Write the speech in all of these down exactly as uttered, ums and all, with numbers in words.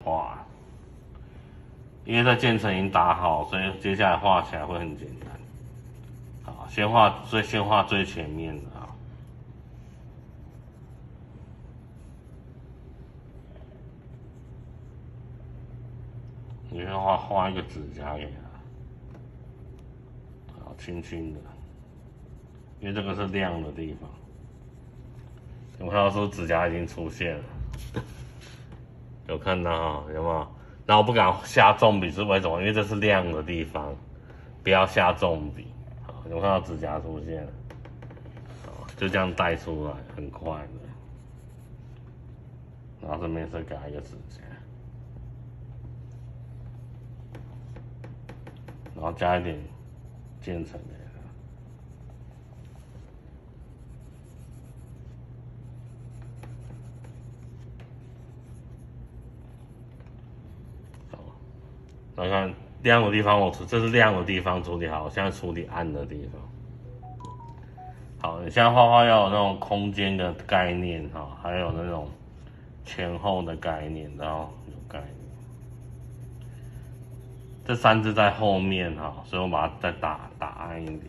画，因为在渐层已经打好，所以接下来画起来会很简单。好，先画最先画最前面的啊。你先画画一个指甲给他，好，轻轻的，因为这个是亮的地方。有看到说指甲已经出现了，有看到哈？有没有？然后不敢下重笔是为什么？因为这是亮的地方，不要下重笔。好，有看到指甲出现了，好，就这样带出来，很快的。然后这边是改一个指甲，然后加一点渐层的。来看亮的地方，我这是亮的地方处理好，我现在处理暗的地方。好，你现在画画要有那种空间的概念哈，还有那种前后的概念，然后有概念。这三只在后面哈，所以我把它再打打暗一点。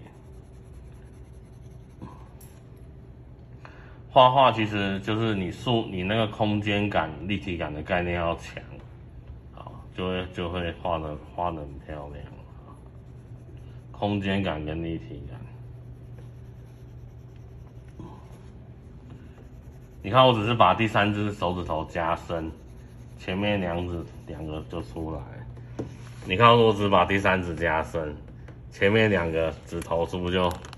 画画其实就是你塑你那个空间感、立体感的概念要强。就会就会画的画的很漂亮，空间感跟立体感。你看，我只是把第三只手指头加深，前面两指两个就出来。你看，我只把第三指加深，前面两个指头是不是就